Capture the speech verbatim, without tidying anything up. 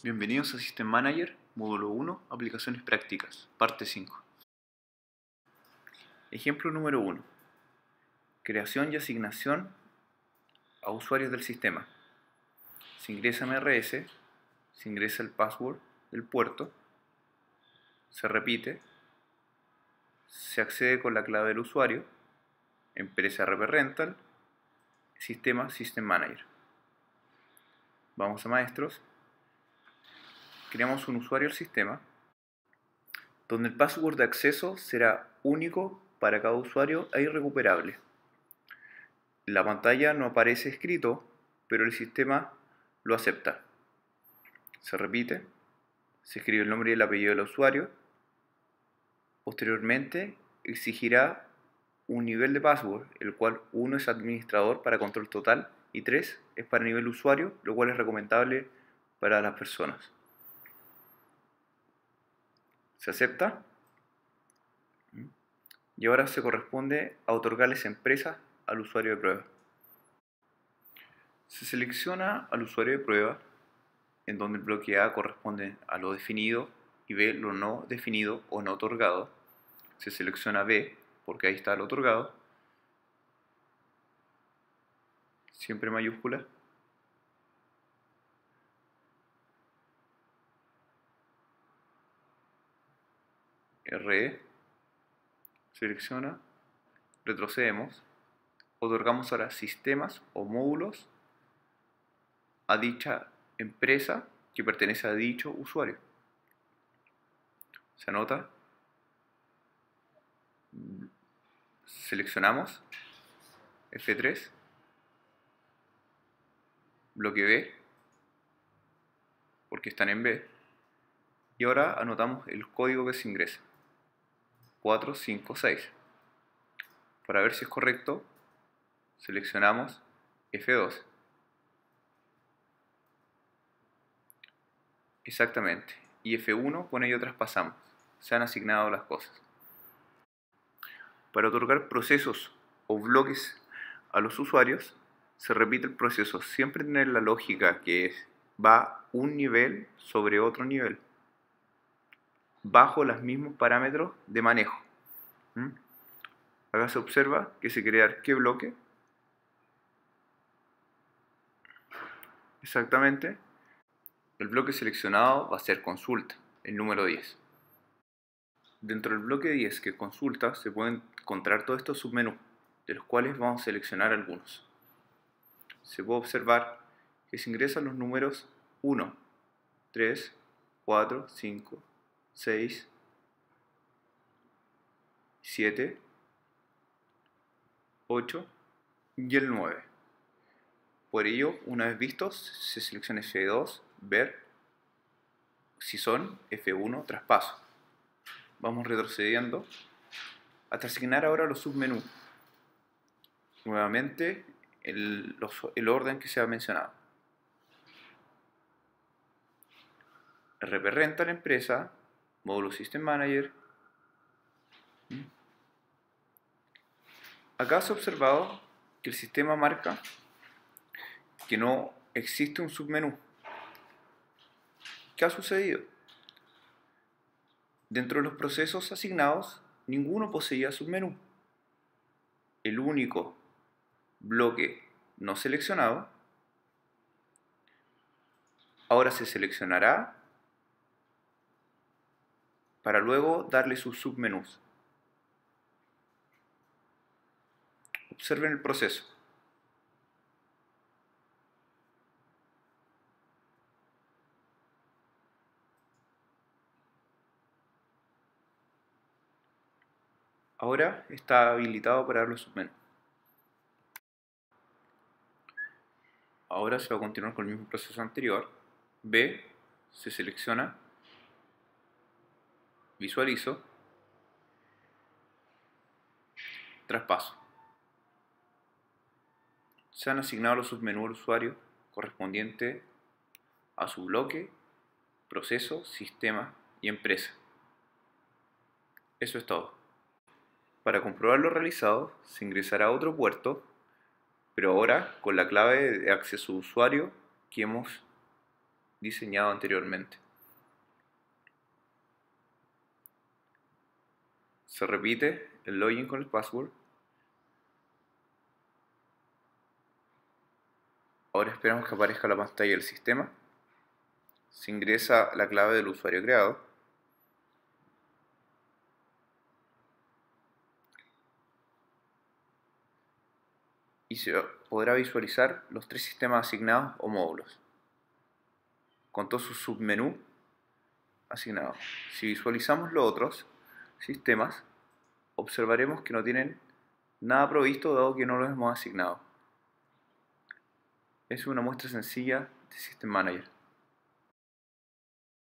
Bienvenidos a System Manager, módulo uno, aplicaciones prácticas, parte cinco. Ejemplo número uno. Creación y asignación a usuarios del sistema. Se ingresa M R S, se ingresa el password del puerto, se repite, se accede con la clave del usuario, empresa rprental, sistema System Manager. Vamos a maestros. Creamos un usuario al sistema, donde el password de acceso será único para cada usuario e irrecuperable. En la pantalla no aparece escrito, pero el sistema lo acepta. Se repite, se escribe el nombre y el apellido del usuario. Posteriormente, exigirá un nivel de password, el cual uno es administrador para control total y tres es para nivel usuario, lo cual es recomendable para las personas. Se acepta y ahora se corresponde a otorgarles empresas al usuario de prueba. Se selecciona al usuario de prueba, en donde el bloque A corresponde a lo definido y B lo no definido o no otorgado. Se selecciona B porque ahí está lo otorgado, siempre mayúscula. R E, selecciona, retrocedemos, otorgamos ahora sistemas o módulos a dicha empresa que pertenece a dicho usuario. Se anota, seleccionamos F tres, bloque B, porque están en B, y ahora anotamos el código que se ingresa, cuatro cinco seis. Para ver si es correcto, seleccionamos F dos. Exactamente, y F uno con ello traspasamos, se han asignado las cosas. Para otorgar procesos o bloques a los usuarios, se repite el proceso, siempre tener la lógica que es, va un nivel sobre otro nivel, bajo los mismos parámetros de manejo. ¿Mm? Acá se observa que se crea qué bloque, exactamente. El bloque seleccionado va a ser consulta, el número diez. Dentro del bloque diez, que es consulta, se pueden encontrar todos estos submenús, de los cuales vamos a seleccionar algunos. Se puede observar que se ingresan los números uno, tres, cuatro, cinco, seis, siete, ocho y el nueve. Por ello, una vez vistos, se selecciona F dos, ver, si son F uno, traspaso. Vamos retrocediendo hasta asignar ahora los submenús. Nuevamente, el, los, el orden que se ha mencionado. rprental empresa, módulo System Manager. Acá se ha observado que el sistema marca que no existe un submenú. ¿Qué ha sucedido? Dentro de los procesos asignados, ninguno poseía submenú. El único bloque no seleccionado ahora se seleccionará para luego darle sus submenús. Observen el proceso. Ahora está habilitado para dar los submenús. Ahora se va a continuar con el mismo proceso anterior. B, se selecciona, visualizo, traspaso. Se han asignado los submenús al usuario correspondiente a su bloque, proceso, sistema y empresa. Eso es todo. Para comprobar lo realizado, se ingresará a otro puerto, pero ahora con la clave de acceso de usuario que hemos diseñado anteriormente. Se repite el login con el password. Ahora esperamos que aparezca la pantalla del sistema. Se ingresa la clave del usuario creado. Y se podrá visualizar los tres sistemas asignados o módulos, con todos sus submenús asignados. Si visualizamos los otros sistemas, observaremos que no tienen nada provisto dado que no los hemos asignado. Es una muestra sencilla de System Manager.